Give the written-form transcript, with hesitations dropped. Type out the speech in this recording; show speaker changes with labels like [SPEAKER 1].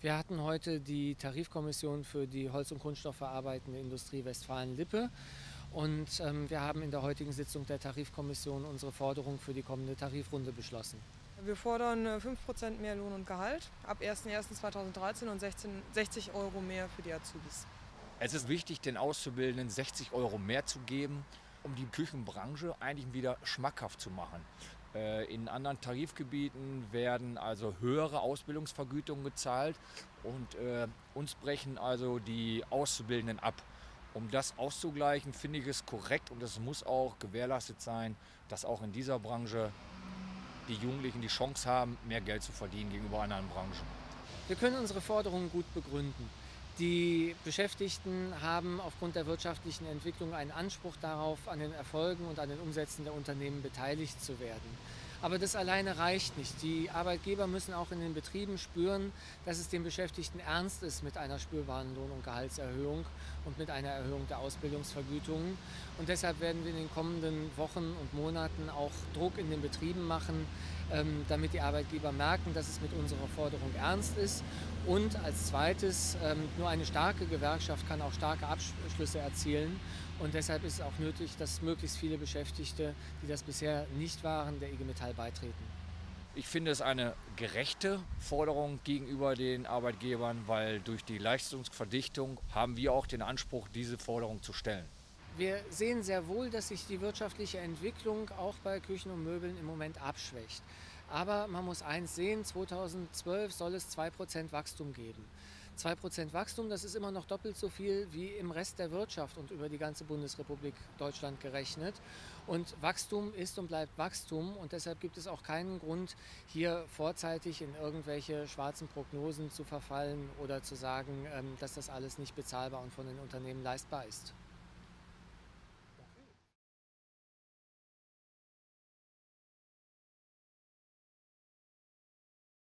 [SPEAKER 1] Wir hatten heute die Tarifkommission für die Holz- und kunststoffverarbeitende Industrie Westfalen-Lippe und wir haben in der heutigen Sitzung der Tarifkommission unsere Forderung für die kommende Tarifrunde beschlossen.
[SPEAKER 2] Wir fordern 5% mehr Lohn und Gehalt ab 1.1.2013 und 60 € mehr für die Azubis.
[SPEAKER 3] Es ist wichtig, den Auszubildenden 60 € mehr zu geben, um die Küchenbranche eigentlich wieder schmackhaft zu machen. In anderen Tarifgebieten werden also höhere Ausbildungsvergütungen gezahlt und uns brechen also die Auszubildenden ab. Um das auszugleichen, finde ich es korrekt und es muss auch gewährleistet sein, dass auch in dieser Branche die Jugendlichen die Chance haben, mehr Geld zu verdienen gegenüber anderen Branchen.
[SPEAKER 1] Wir können unsere Forderungen gut begründen. Die Beschäftigten haben aufgrund der wirtschaftlichen Entwicklung einen Anspruch darauf, an den Erfolgen und an den Umsätzen der Unternehmen beteiligt zu werden. Aber das alleine reicht nicht. Die Arbeitgeber müssen auch in den Betrieben spüren, dass es den Beschäftigten ernst ist mit einer spürbaren Lohn- und Gehaltserhöhung und mit einer Erhöhung der Ausbildungsvergütungen. Und deshalb werden wir in den kommenden Wochen und Monaten auch Druck in den Betrieben machen, damit die Arbeitgeber merken, dass es mit unserer Forderung ernst ist. Und als zweites, nur eine starke Gewerkschaft kann auch starke Abschlüsse erzielen. Und deshalb ist es auch nötig, dass möglichst viele Beschäftigte, die das bisher nicht waren, der IG Metall beitreten.
[SPEAKER 3] Ich finde es eine gerechte Forderung gegenüber den Arbeitgebern, weil durch die Leistungsverdichtung haben wir auch den Anspruch, diese Forderung zu stellen.
[SPEAKER 1] Wir sehen sehr wohl, dass sich die wirtschaftliche Entwicklung auch bei Küchen und Möbeln im Moment abschwächt. Aber man muss eins sehen, 2012 soll es 2% Wachstum geben. 2% Wachstum, das ist immer noch doppelt so viel wie im Rest der Wirtschaft und über die ganze Bundesrepublik Deutschland gerechnet. Und Wachstum ist und bleibt Wachstum und deshalb gibt es auch keinen Grund, hier vorzeitig in irgendwelche schwarzen Prognosen zu verfallen oder zu sagen, dass das alles nicht bezahlbar und von den Unternehmen leistbar ist.